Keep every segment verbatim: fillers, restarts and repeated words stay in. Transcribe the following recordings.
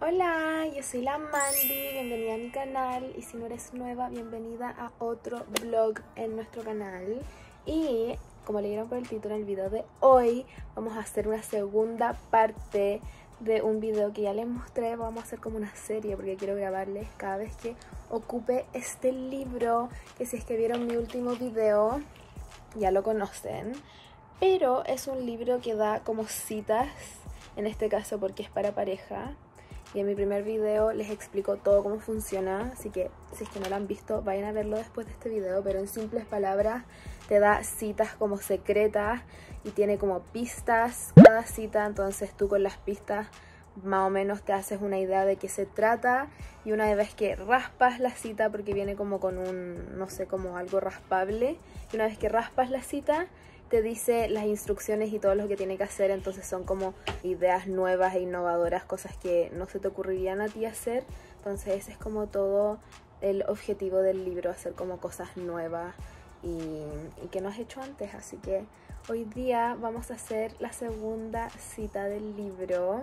Hola, yo soy la Mandy, bienvenida a mi canal y si no eres nueva, bienvenida a otro vlog en nuestro canal. Y como leyeron por el título en el video de hoy, vamos a hacer una segunda parte de un video que ya les mostré. Vamos a hacer como una serie porque quiero grabarles cada vez que ocupe este libro, que si es que vieron mi último video ya lo conocen, pero es un libro que da como citas, en este caso porque es para pareja. Y en mi primer video les explico todo cómo funciona, así que si es que no lo han visto, vayan a verlo después de este video. Pero en simples palabras, te da citas como secretas y tiene como pistas cada cita. Entonces tú con las pistas más o menos te haces una idea de qué se trata. Y una vez que raspas la cita, porque viene como con un, no sé, como algo raspable, y una vez que raspas la cita, te dice las instrucciones y todo lo que tiene que hacer. Entonces son como ideas nuevas e innovadoras, cosas que no se te ocurrirían a ti hacer. Entonces ese es como todo el objetivo del libro, hacer como cosas nuevas y, y que no has hecho antes. Así que hoy día vamos a hacer la segunda cita del libro.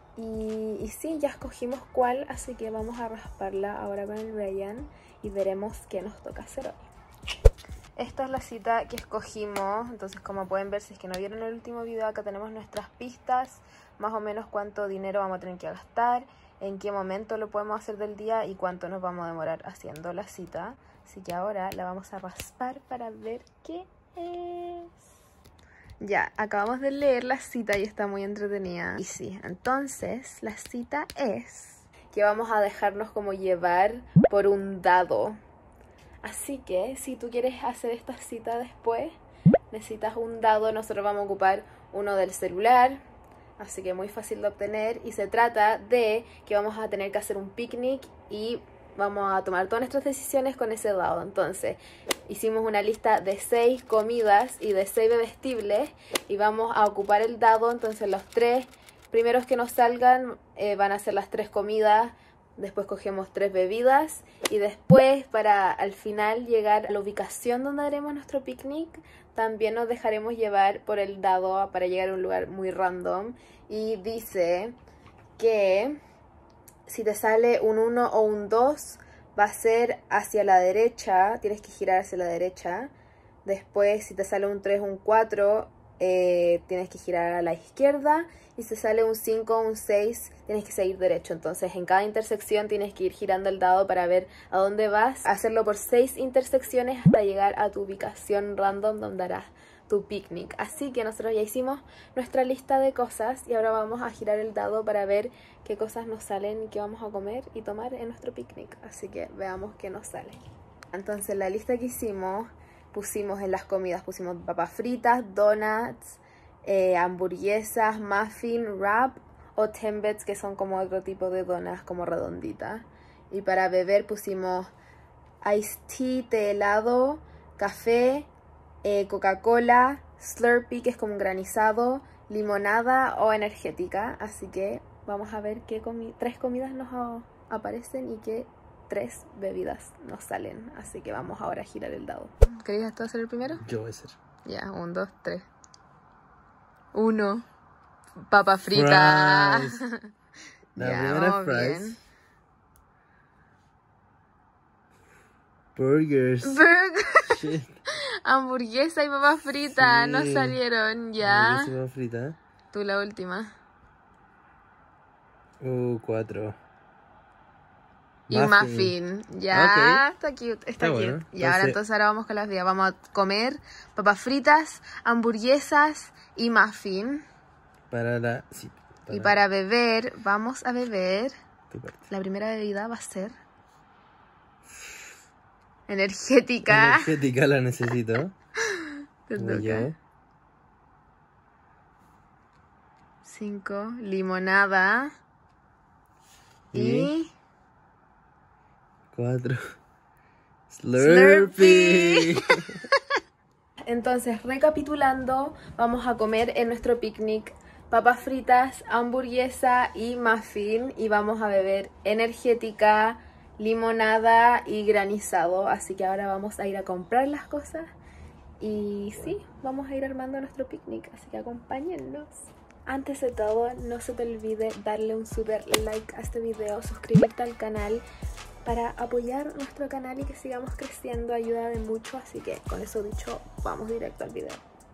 Y, y sí, ya escogimos cuál, así que vamos a rasparla ahora con el Ryan y veremos qué nos toca hacer hoy. Esta es la cita que escogimos. Entonces, como pueden ver, si es que no vieron el último video, acá tenemos nuestras pistas, más o menos cuánto dinero vamos a tener que gastar, en qué momento lo podemos hacer del día y cuánto nos vamos a demorar haciendo la cita. Así que ahora la vamos a raspar para ver qué es. Ya, acabamos de leer la cita y está muy entretenida. Y sí, entonces la cita es que vamos a dejarnos como llevar por un dado. Así que si tú quieres hacer esta cita después, necesitas un dado. Nosotros vamos a ocupar uno del celular, así que muy fácil de obtener. Y se trata de que vamos a tener que hacer un picnic y vamos a tomar todas nuestras decisiones con ese dado. Entonces hicimos una lista de seis comidas y de seis bebestibles y vamos a ocupar el dado. Entonces los tres primeros que nos salgan eh, van a ser las tres comidas. Después cogemos tres bebidas y después, para al final llegar a la ubicación donde haremos nuestro picnic, también nos dejaremos llevar por el dado para llegar a un lugar muy random. Y dice que si te sale un uno o un dos, va a ser hacia la derecha, tienes que girar hacia la derecha. Después, si te sale un tres o un cuatro, eh, tienes que girar a la izquierda. Y si sale un cinco o un seis, tienes que seguir derecho. Entonces en cada intersección tienes que ir girando el dado para ver a dónde vas. Hacerlo por seis intersecciones hasta llegar a tu ubicación random donde harás tu picnic. Así que nosotros ya hicimos nuestra lista de cosas y ahora vamos a girar el dado para ver qué cosas nos salen y qué vamos a comer y tomar en nuestro picnic. Así que veamos qué nos sale. Entonces la lista que hicimos, pusimos en las comidas, pusimos papas fritas, donuts, Eh, hamburguesas, muffin, wrap o timbits, que son como otro tipo de donas como redonditas. Y para beber pusimos iced tea, té helado, café, eh, Coca-Cola, Slurpee, que es como un granizado, limonada o energética. Así que vamos a ver qué comi tres comidas nos aparecen y qué tres bebidas nos salen. Así que vamos ahora a girar el dado. ¿Querías tú hacer el primero? Yo voy a hacer. Ya, un, dos, tres. Uno. Papa frita. Fries. La ya, primera vamos fries. bien. Burgers. Burger. Shit. Hamburguesa y papa frita. Sí. No salieron ya. Hamburguesa frita. Tú la última. Uh, cuatro. Y muffin. Ya, okay. está cute. Está, Está cute. bueno. Y ahora entonces ahora vamos con las días. Vamos a comer papas fritas, hamburguesas y muffin. Para la... Sí, para y para beber, vamos a beber. Tu parte. La primera bebida va a ser energética. Energética la necesito. Te Voy toca. yo. Cinco. Limonada. Y... Y... Cuatro. Slurpee. Entonces, recapitulando, vamos a comer en nuestro picnic papas fritas, hamburguesa y muffin. Y vamos a beber energética, limonada y granizado. Así que ahora vamos a ir a comprar las cosas. Y sí, vamos a ir armando nuestro picnic. Así que acompáñennos. Antes de todo, no se te olvide darle un super like a este video, suscribirte al canal para apoyar nuestro canal y que sigamos creciendo, ayuda de mucho, así que con eso dicho, vamos directo al video.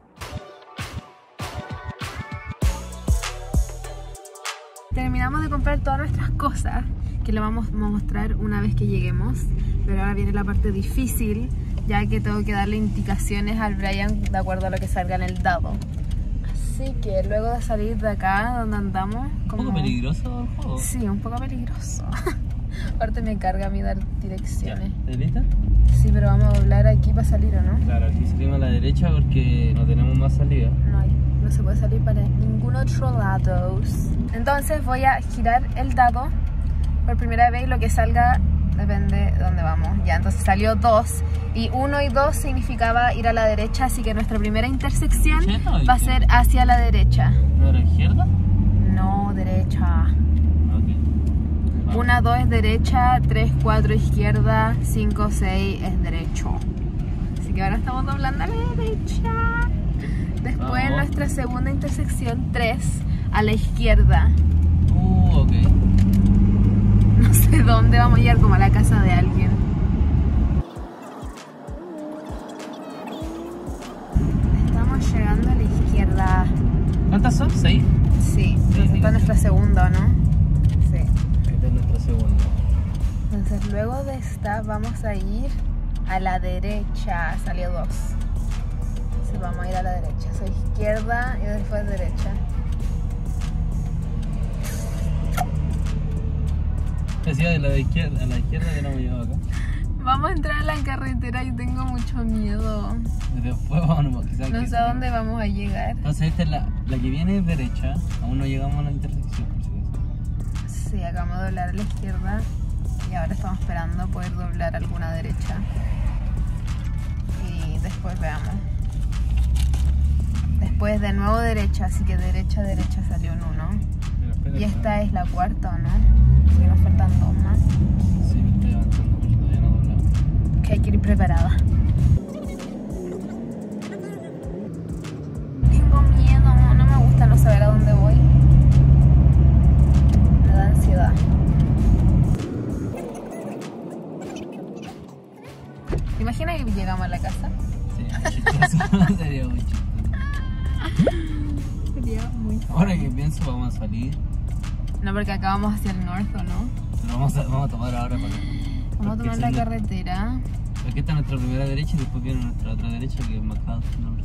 Terminamos de comprar todas nuestras cosas, que lo vamos a mostrar una vez que lleguemos, pero ahora viene la parte difícil, ya que tengo que darle indicaciones al Brian de acuerdo a lo que salga en el dado. Así que luego de salir de acá donde andamos... Como... ¿Un poco peligroso el juego? Sí, un poco peligroso. Aparte me carga a mí dar direcciones. ¿Estás lista? Sí, pero vamos a doblar aquí para salir, ¿o no? Claro, aquí salimos a la derecha porque no tenemos más salida. No hay, no se puede salir para ningún otro lado. Entonces voy a girar el dado por primera vez y lo que salga depende de dónde vamos. Ya, entonces salió dos y uno y dos significaba ir a la derecha, así que nuestra primera intersección va a ser hacia la derecha. ¿No era izquierda? No, derecha. Ok. Una, dos es derecha, tres, cuatro izquierda, cinco, seis es derecho. Así que ahora estamos doblando a la derecha. Después Vamos. nuestra segunda intersección, tres, a la izquierda. Uh, ok. No sé dónde vamos a llegar, como a la casa de alguien. Estamos llegando a la izquierda. ¿Cuántas son? ¿Seis? Sí, entonces esta es nuestra segunda, ¿o no? Sí. Esta es nuestra segunda. Entonces luego de esta vamos a ir a la derecha. Salió dos. Sí, vamos a ir a la derecha. Soy izquierda y después derecha. Decía de la izquierda, a la izquierda que no hemos llegado acá. Vamos a entrar a la carretera y tengo mucho miedo. Y después vamos, quizás. No sé a dónde vamos a llegar. Entonces esta es la, la que viene es derecha. Aún no llegamos a la intersección, por si acaso. Sí, acabamos de doblar a la izquierda y ahora estamos esperando poder doblar alguna derecha. Y después veamos. Después de nuevo derecha, así que derecha, derecha salió un uno. Pero espérate, Y esta es la cuarta, ¿o no? Así que nos faltan dos más. Sí, me estoy avanzando, pero todavía no doblamos. Que hay que ir preparada. Tengo miedo, no me gusta no saber a dónde voy. Me da ansiedad. ¿Te imaginas que llegamos a la casa? Sería muy chistoso. Sería muy chistoso. Sería muy... Ahora que pienso, vamos a salir. No, porque acá vamos hacia el norte, ¿o no? Pero vamos a, vamos a tomar ahora para acá. Vamos a tomar la carretera. Aquí está nuestra primera derecha y después viene nuestra otra derecha que es McCall North.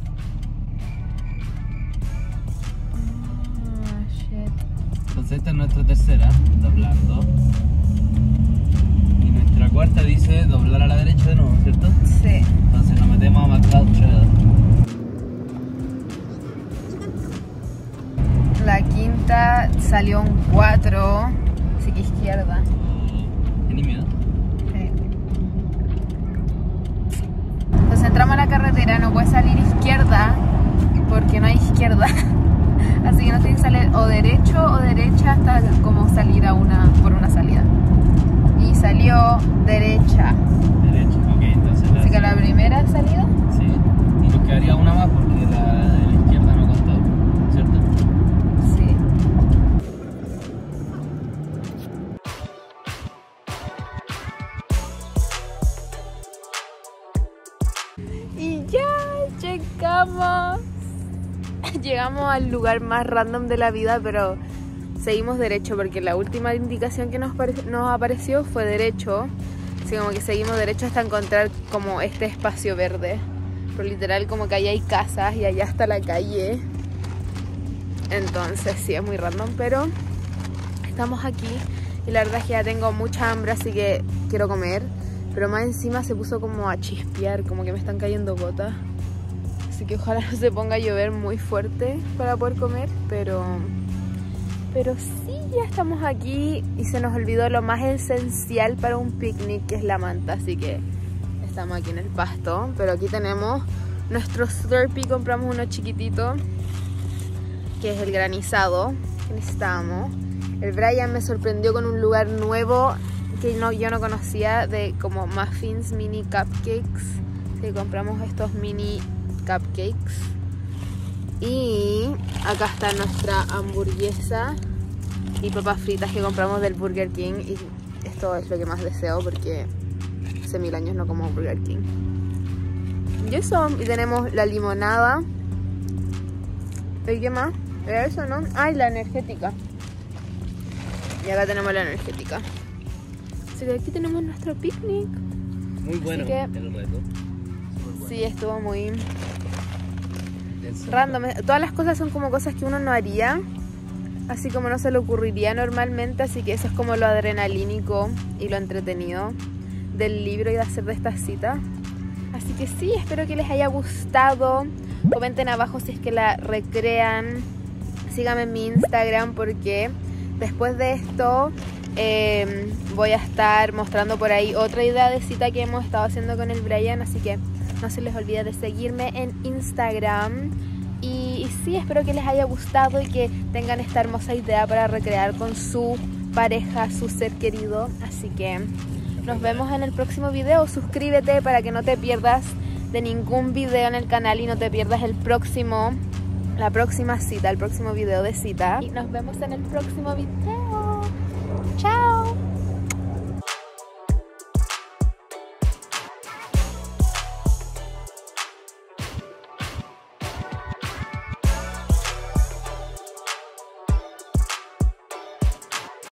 Ah, shit. Entonces esta es nuestra tercera, doblando. Y nuestra cuarta dice doblar a la derecha de nuevo, ¿cierto? Sí. Entonces nos metemos a McCall Trail. La quinta salió un cuatro, así que izquierda. ¿Tienes miedo? Sí. Entonces entramos a la carretera, no puede salir izquierda porque no hay izquierda. Así que nos tiene que salir o derecho o derecha hasta como salir a una por una salida. Y salió derecha. Derecha, ok, entonces la... Así que la primera salida. Sí, y nos quedaría una más porque la de la izquierda no contó, ¿cierto? Sí. Y ya llegamos. Llegamos al lugar más random de la vida, pero seguimos derecho porque la última indicación que nos, nos apareció fue derecho. Así como que seguimos derecho hasta encontrar como este espacio verde. Pero literal como que allá hay casas y allá está la calle. Entonces sí, es muy random, pero estamos aquí y la verdad es que ya tengo mucha hambre, así que quiero comer. Pero más encima se puso como a chispear, como que me están cayendo gotas. Así que ojalá no se ponga a llover muy fuerte para poder comer, pero... Pero sí, ya estamos aquí y se nos olvidó lo más esencial para un picnic, que es la manta. Así que estamos aquí en el pasto, pero aquí tenemos nuestro Slurpee, compramos uno chiquitito, que es el granizado que necesitábamos. El Brian me sorprendió con un lugar nuevo que no, yo no conocía, de como muffins, mini cupcakes. Que compramos estos mini cupcakes Y acá está nuestra hamburguesa y papas fritas que compramos del Burger King. Y esto es lo que más deseo porque hace mil años no como Burger King. Y eso, y tenemos la limonada. ¿Y qué más? ¿Era eso, no? Ah, y la energética. Y acá tenemos la energética. Así que aquí tenemos nuestro picnic. Muy bueno que, el reto. Bueno. Sí, estuvo muy random. Todas las cosas son como cosas que uno no haría, así como no se le ocurriría normalmente. Así que eso es como lo adrenalínico y lo entretenido del libro y de hacer de esta cita. Así que sí, espero que les haya gustado. Comenten abajo si es que la recrean. Síganme en mi Instagram porque después de esto eh, voy a estar mostrando por ahí otra idea de cita que hemos estado haciendo con el Brian. Así que no se les olvide de seguirme en Instagram. Y, y sí, espero que les haya gustado y que tengan esta hermosa idea para recrear con su pareja, su ser querido. Así que nos vemos en el próximo video. Suscríbete para que no te pierdas de ningún video en el canal y no te pierdas el próximo, la próxima cita, el próximo video de cita. Y nos vemos en el próximo video.